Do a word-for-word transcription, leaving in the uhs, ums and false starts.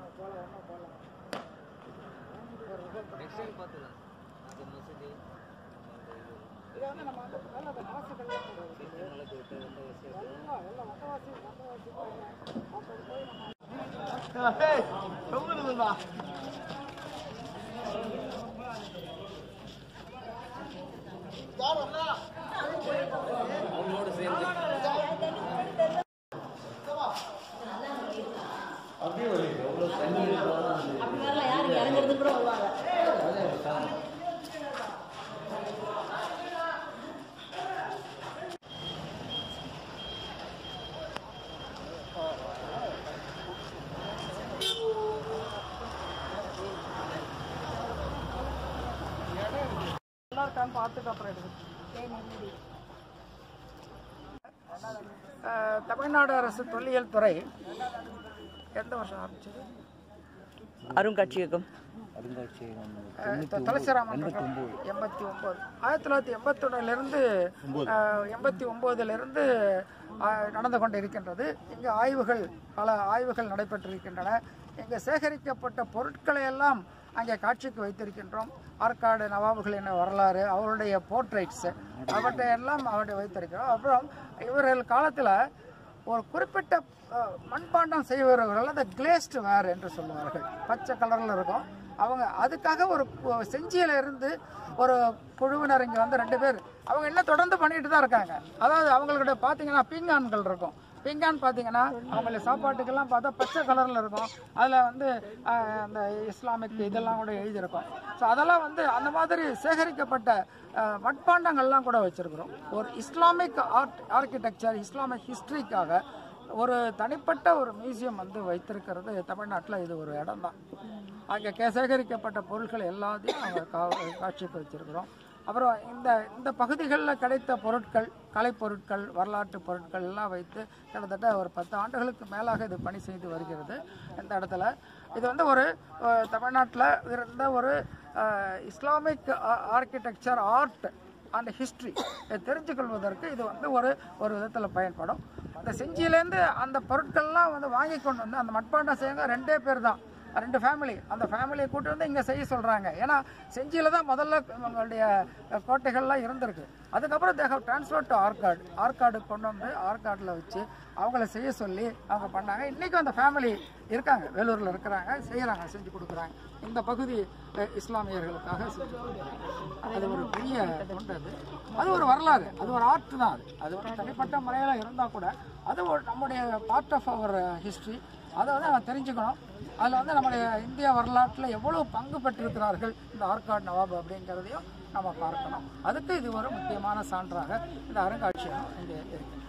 Next time பார்த்துக்கலாம். அந்த மசூதி இது வந்து நம்ம வந்து நல்ல அந்த மாசுக்கள்லாம் மலைக்கு விட்டு வந்த விஷயம் எல்லாம் எல்லாம் வந்தவாசி வந்தவாசி அப்போ போய் நம்ம அவங்களோட சேர்ந்து அப்படியே ஒரு எவ்வளோ தண்ணி அப்படி வரல யாரு இறங்குறது கூட வருவாங்க. நல்லா இருக்கான்னு பார்த்துட்டு அப்புறம் எடுத்து தமிழ்நாடு அரசு தொல்லியல் துறை எந்த வருஷம் ஆரம்பிச்சது? அருங்காட்சியகம் துளசிராமன் எண்பத்தி ஒன்பது ஆயிரத்தி தொள்ளாயிரத்தி எண்பத்தி ஒன்னுலேருந்து எண்பத்தி ஒம்போதுலேருந்து நடந்து கொண்டு இருக்கின்றது. இங்கே ஆய்வுகள் பல ஆய்வுகள் நடைபெற்றிருக்கின்றன. இங்கே சேகரிக்கப்பட்ட பொருட்களை எல்லாம் அங்கே காட்சிக்கு வைத்திருக்கின்றோம். ஆற்காடு நவாபுகளின் வரலாறு, அவருடைய போர்ட்ரைட்ஸு அவற்றை எல்லாம் அவருடைய வைத்திருக்கிறோம். அப்புறம் இவர்கள் காலத்தில் ஒரு குறிப்பிட்ட மண்பாண்டம் செய்பவர்கள் அந்த கிளேஸ்ட் வேர் என்று சொல்லுவார்கள். பச்சை கலரில் இருக்கும். அவங்க அதுக்காக ஒரு செஞ்சியில இருந்து ஒரு குழுவினர் இங்கே வந்து ரெண்டு பேர் அவங்க என்ன தொடர்ந்து பண்ணிட்டு தான் இருக்காங்க. அதாவது அவங்களுடைய பார்த்தீங்கன்னா பீங்கான்கள் இருக்கும். பீங்கான் பார்த்தீங்கன்னா அவங்கள சாப்பாட்டுக்கெல்லாம் பார்த்தா பச்சை கலரில் இருக்கும். அதில் வந்து அந்த இஸ்லாமிக் இதெல்லாம் கூட எழுதியிருக்கும். ஸோ அதெல்லாம் வந்து அந்த மாதிரி சேகரிக்கப்பட்ட மட்பாண்டங்கள்லாம் கூட வச்சுருக்கிறோம். ஒரு இஸ்லாமிக் ஆர்ட் ஆர்கிடெக்சர் இஸ்லாமிக் ஹிஸ்ட்ரிக்காக ஒரு தனிப்பட்ட ஒரு மியூசியம் வந்து வைத்திருக்கிறது தமிழ்நாட்டில். இது ஒரு இடம் தான். அங்கே சேகரிக்கப்பட்ட பொருட்கள் எல்லாத்தையும் நாங்கள் கா காட்சிக்கு வச்சுருக்கிறோம். அப்புறம் இந்த இந்த பகுதிகளில் கிடைத்த பொருட்கள், கலைப்பொருட்கள், வரலாற்று பொருட்கள் எல்லாம் வைத்து கிட்டத்தட்ட ஒரு பத்து ஆண்டுகளுக்கு மேலாக இது பணி செய்து வருகிறது இந்த இடத்துல. இது வந்து ஒரு தமிழ்நாட்டில் இருந்த ஒரு இஸ்லாமிக் ஆர்கிடெக்சர் ஆர்ட் அந்த ஹிஸ்ட்ரி தெரிஞ்சுக்கொள்வதற்கு இது வந்து ஒரு ஒரு விதத்தில் பயன்படும். அந்த செஞ்சியிலேருந்து அந்த பொருட்கள்லாம் வந்து வாங்கி கொண்டு வந்து அந்த மட்பாண்டம் செய்யுங்க ரெண்டே பேர் தான், ரெண்டு ஃபேமிலி. அந்த ஃபேமிலியை கூட்டி வந்து இங்கே செய்ய சொல்கிறாங்க. ஏன்னா செஞ்சியில் தான் முதல்ல இவங்களுடைய கோட்டைகள்லாம் இருந்திருக்கு. அதுக்கப்புறம் they have transfer to Arcot. Arcot கொண்டு வந்து ஆற்காடில் வச்சு அவங்கள செய்ய சொல்லி அவங்க பண்ணாங்க. இன்றைக்கும் அந்த ஃபேமிலி இருக்காங்க, வேலூரில் இருக்கிறாங்க, செய்கிறாங்க, செஞ்சு கொடுக்குறாங்க. இந்த பகுதி இஸ்லாமியர்களுக்காக செஞ்சு கொடுக்குறாங்க. அது ஒரு பெரிய தொண்டு. அது அது ஒரு வரலாறு, அது ஒரு ஆர்ட் தான். அது அது ஒரு தனிப்பட்ட முறையில் இருந்தால் கூட அது ஒரு நம்முடைய பார்ட் ஆஃப் அவர் ஹிஸ்ட்ரி. அதை வந்து நம்ம தெரிஞ்சுக்கணும். அதில் வந்து நம்முடைய இந்திய வரலாற்றில் எவ்வளோ பங்கு பெற்றிருக்கிறார்கள் இந்த ஆற்காடு நவாப் அப்படிங்கிறதையும் நம்ம பார்க்கணும். அதுக்கு இது ஒரு முக்கியமான சான்றாக இந்த அருங்காட்சியகம் இங்கே இருக்கு.